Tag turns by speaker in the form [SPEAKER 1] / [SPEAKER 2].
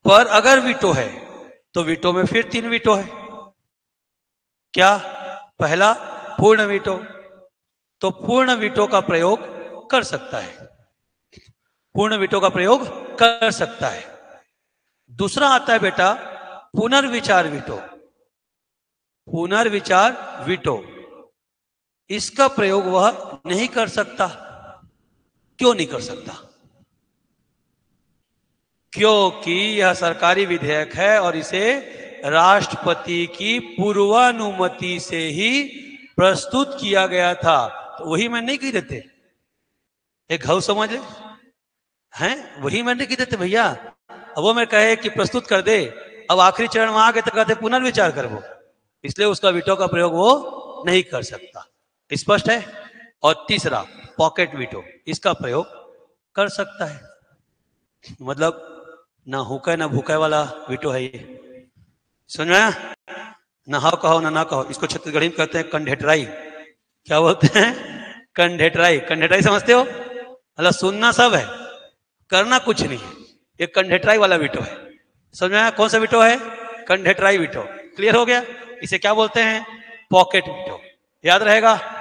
[SPEAKER 1] पर अगर वीटो है तो वीटो में फिर 3 वीटो है। क्या? पहला पूर्ण वीटो, तो पूर्ण वीटो का प्रयोग कर सकता है, पूर्ण वीटो का प्रयोग कर सकता है। दूसरा आता है बेटा पुनर्विचार वीटो। पुनर्विचार वीटो, इसका प्रयोग वह नहीं कर सकता। क्यों नहीं कर सकता? क्योंकि यह सरकारी विधेयक है और इसे राष्ट्रपति की पूर्वानुमति से ही प्रस्तुत किया गया था। तो वही मैं नहीं की देते, एक घाव समझ ले हैं, वही मैं नहीं की देते भैया। अब वो मैं कहे कि प्रस्तुत कर दे, अब आखिरी चरण में आ गए तो कहते पुनर्विचार कर वो, इसलिए उसका वीटो का प्रयोग वो नहीं कर सकता। स्पष्ट है? और तीसरा पॉकेट वीटो, इसका प्रयोग कर सकता है। मतलब ना हुका ना भूखा वाला वीटो है ये, समझ में? ना हाँ कहो ना कहो, इसको छत्तीसगढ़ी में कहते हैं कंढेटराई। क्या बोलते हैं? कंढेटराई। कंढेटराई समझते हो? मतलब सुनना सब है, करना कुछ नहीं है। ये कंढेटराई वाला वीटो है। समझ में? कौन सा वीटो है? कंढेटराई वीटो। क्लियर हो गया? इसे क्या बोलते हैं? Pocket veto. याद रहेगा?